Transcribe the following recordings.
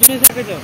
Ini saya kerja.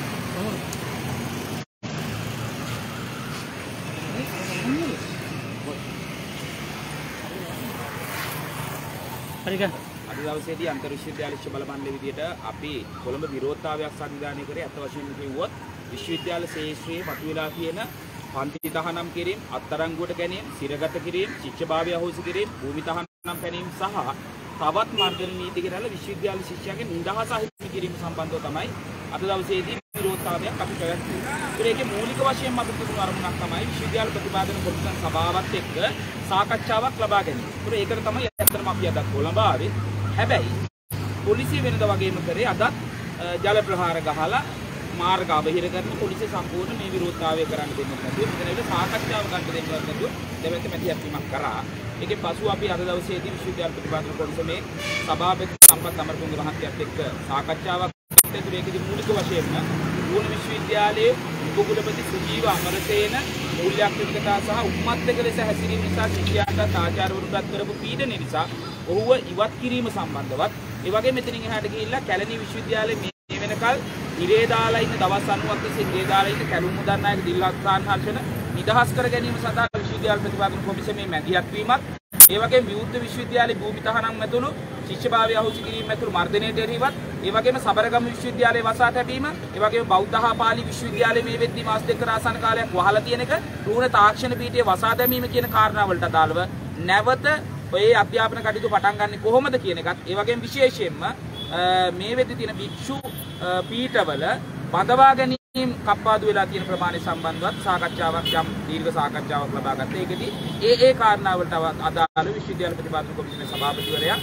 Hari kan? අද දවසේදී අන්තර් විශ්වවිද්‍යාල ශිෂ්‍ය බල මණ්ඩල විදියට අපි කොළඹ විරෝධතාවයක් සංවිධානය කරේ. අත් වශයෙන්ම කිව්වොත් විශ්වවිද්‍යාල ශාස්ත්‍රයේ පසුවිලා තියෙන පන්ති තහනම් කිරීම, අත්අඩංගුවට ගැනීම, සිරගත කිරීම, ශිෂ්‍යභාවය අහෝසි කිරීම, භූමි තහනම් පැනීම සහ තවත් මර්ධන නීති කරලා විශ්වවිද්‍යාල ශිෂ්‍යයන්ගේ නිදහස අහිමි කිරීම සම්බන්ධව තමයි අද දවසේදී විරෝධතාවයක් අපි පැවැත්වුවේ. ඒකේ මූලික වශයෙන්ම අපිට තිබුණු අරමුණක් තමයි විශ්වවිද්‍යාල ප්‍රතිපාදන කොමිසම් සභාවත් එක්ක සාකච්ඡාවක් ලබා ගැනීම. ඒකට තමයි ඇත්තටම අපි අද කොළඹ ආවේ. හැබැයි පොලිසිය වෙනද වගේම කරේ අදත් ජල ප්‍රහාර ගහලා මාර්ග අවහිර කරන පොලිසිය සම්පූර්ණ මේ විරෝධතාවය කරන්න දෙන්නේ නැතුව මෙතන සාකච්ඡාව ගන්න දෙන්නේ නැතුව දෙවැත්ත මැදිහත්වීමක් කරා. ඒකේ පසු අපි අද දවසේදී විශ්වවිද්‍යාල ප්‍රතිපාදන කොමිසමේ සභාපති සම්පත් අමරතුංග මහත්තයාත් එක්ක සාකච්ඡාවක් කළා. ඒකේ මූලික වශයෙන්ම ඕන විශ්වවිද්‍යාලයේ උපකුලපති සුජීව අමරසේන මූල්‍යාක්ෂිකතා සහ උම්මත්තක ලෙස හැසිරීම නිසා ශිෂ්‍යයන්ට ආචාර්යවරුන්ට කරපු පීඩන නිසා ඔහුව ඉවත් කිරීම සම්බන්ධවත් ඒ වගේ මෙතනින් එහාට ගිහිල්ලා කැලණි විශ්වවිද්‍යාලයේ මේ වෙනකල් ඉරේ දාලා ඉන්න දවස් 90ක් තිස්සේ ඉරේ දාලා ඉන්න කැලුම් මුදන්නායක දිල්ලත් සාන්හර්ෂණ නිදහස් කර ගැනීම සඳහා විශ්වවිද්‍යාල ප්‍රතිපාදන කොමිසමේ මැදිහත් වීමක් ඒ වගේම විවුර්ත විශ්වවිද්‍යාලයේ භූමි තහනම් ඇතුළු ශිෂ්‍යභාවය අහෝසි කිරීම ඇතුළු මර්ධනයට එරෙහිවත් ඒ වගේම සබරගම විශ්වවිද්‍යාලයේ වසා තැබීම ඒ වගේම බෞද්ධ හා පාලි විශ්වවිද්‍යාලයේ මේ වෙද්දී මාස දෙකක ආසන්න කාලයක් වහලා තියෙන එක රුහුණ තාක්ෂණ පීඨයේ වසා දැමීම කියන කාරණාවලට අදාළව නැවත ඔය අධ්‍යාපන කටයුතු පටන් ගන්න කොහොමද කියන එකත් ඒ වගේම විශේෂයෙන්ම මේ වෙද්දී තියෙන භික්ෂු පීඨවල බඳවා ගැනීම කප්පාදු වෙලා තියෙන ප්‍රමාණය සම්බන්ධවත් සාකච්ඡාවක් යම් දීර්ඝ සාකච්ඡාවක් ලබා ගත්තා. ඒකෙදි ඒ කාරණාවලට අදාළ විශ්වවිද්‍යාල ප්‍රතිපාදන කොමිසමේ සභාපතිවරයා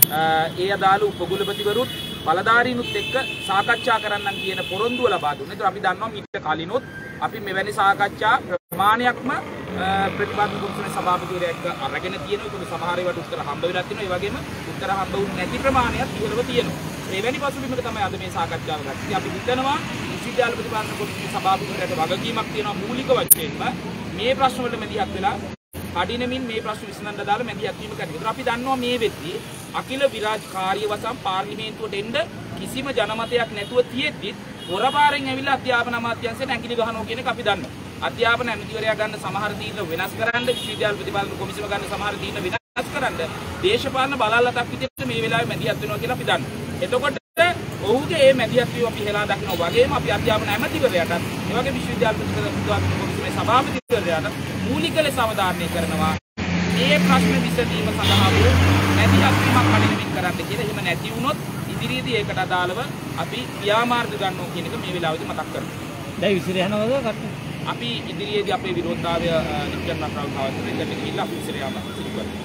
ඒ අදාළ උපකුලපතිවරුත් බලධාරීනුත් එක්ක සාකච්ඡා කරන්නම් කියන පොරොන්දුව ලබා දුන්නා. ඒතර අපි දන්නවා මීට කලිනුත් අපි මෙවැනි සාකච්ඡා ප්‍රමාණයක්ම ප්‍රතිපාදන කොමිසමේ සභාපතිවරයා එක්ක අරගෙන තියෙනවා. ඒක සමහර ඒවාට උත්තර හම්බ වෙලා තියෙනවා. ඒ වගේම උත්තර හම්බ වුනේ නැති ප්‍රමාණයක් ඉහළව තියෙනවා. එවැනි පසුබිමක තමයි අද මේ සාකච්ඡාව ගත්තේ. අපි හිතනවා විශ්වවිද්‍යාල ප්‍රතිපාදන කොමිසමේ සභාපතිවරයාට වගකීමක් තියෙනවා මූලික වශයෙන්ම මේ ප්‍රශ්න වලට මැදිහත් වෙලා කඩිනමින් මේ ප්‍රශ්න විසඳන්න දාලා මැදිහත් වීම කරනවා. ඒතර අපි දන්නවා මේ වෙද්දී අකිල විරාජ් කාර්යවසම් පාර්ලිමේන්තුවට එන්න කිසිම ජනමතයක් නැතුව තියෙද්දි හොරපාරෙන් ඇවිල්ලා අධ්‍යාපන අමාත්‍යාංශයෙන් ඇඟිලි ගහනවා කියන එක අපි දන්නවා. අධ්‍යාපන ඇමතිවරයා ගන්න සමහර තීරණ වෙනස් කරන්න විශ්වවිද්‍යාල ප්‍රතිපාදන කොමිසම ගන්න සමහර තීරණ වෙනස් කරන්න දේශපාලන බලල්ලතක් විදිහට මේ වෙලාවේ මැදිහත් වෙනවා කියලා අපි දන්නවා. එතකොට ඔහුගේ මේ මැදිහත් වීම අපි හෙලා දකිනවා වගේම අපි අධ්‍යාපන ඇමතිවරයාට ඒ වගේ විශ්වවිද්‍යාල ප්‍රතිපාදන කොමිසමේ සභාපතිවරයාට මූලික ලෙස අවධාරණය කරනවා මේ ප්‍රශ්න විසඳීම සඳහා වූ මැදිහත් වීමක් කඩිනමින් කරන්න කියලා. එහෙම නැති වුණොත් ඉදිරියේදී ඒකට අදාළව අපි ක්‍රියාමාර්ග ගන්නවා කියන එක මේ වෙලාවේදී මතක් කරනවා. දැන් විසිර යනවද කට? අපි ඉදිරියේදී අපේ විරෝධතාවය නිශ්චය ප්‍රාවතාවක් දෙකට ගිහිල්ලා අපි විසිර යාම සිදු කරනවා.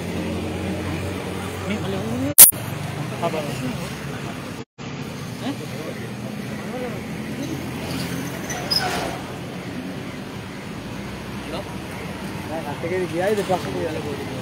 මේ හබර ගියායිද ප්‍රශ්න කියලා